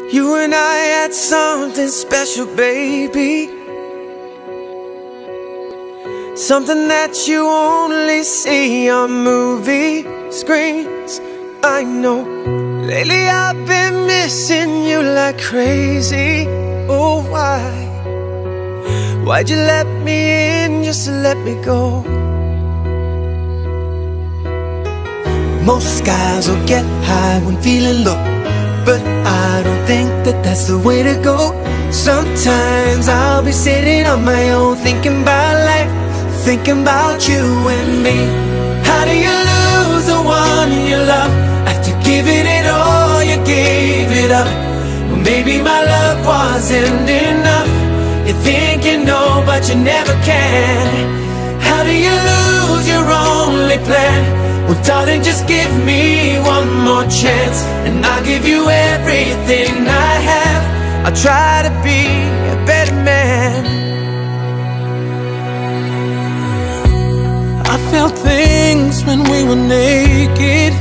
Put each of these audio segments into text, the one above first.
You and I had something special, baby. Something that you only see on movie screens. I know. Lately I've been missing you like crazy. Oh, why? Why'd you let me in just to let me go? Most guys will get high when feeling low, but I don't think that that's the way to go. Sometimes I'll be sitting on my own, thinking about life, thinking about you and me. How do you lose the one you love after giving it all, you gave it up? Well, maybe my love wasn't enough. You think you know, but you never can. How do you lose your only plan? Well, darling, just give me one more chance, and I'll give you everything I have. I'll try to be a better man. I felt things when we were naked.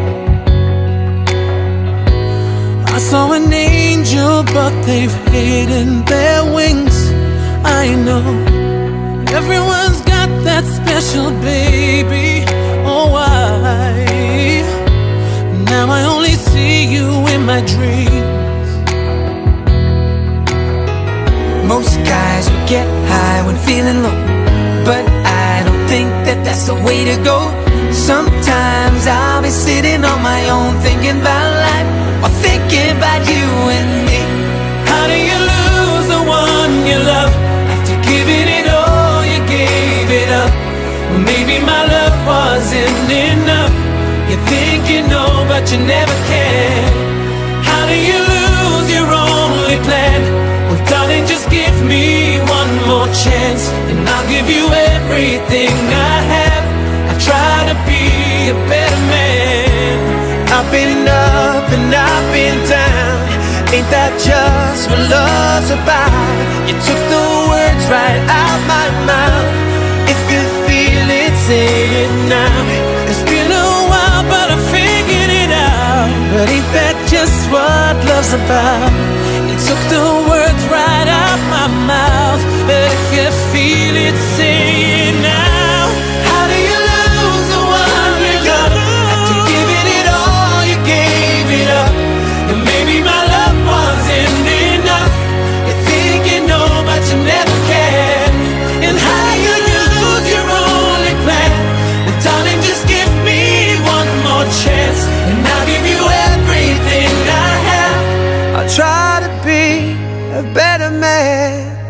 I saw an angel, but they've hidden their wings. I know everyone's got that special baby. Oh, why? Now I only see you in my dreams. Most guys will get high when feeling low, but I don't think that that's the way to go. Sometimes I'll be sitting on my own, thinking about life, or thinking about you and me. How do you lose the one you love after giving it all, you gave it up? Well, maybe my love wasn't enough. You think you know, but you never can. How do you lose your only plan? Well, darling, just give me one more chance, and I'll give you everything I have. I try to be a better man. I've been up and I've been down. Ain't that just what love's about? You took the words right out my mouth. If you feel it, say it now. It's been a while, but I figured it out. But ain't that just what love's about? You took the words right out my mouth. But if you feel it, say it now. How do you lose the one you love after giving it all, you gave it up? And maybe my love wasn't enough. You think you know, but you never can. And how do you lose your only plan? Well, darling, just give me one more chance, and I'll give you everything I have. I'll try to be a better man.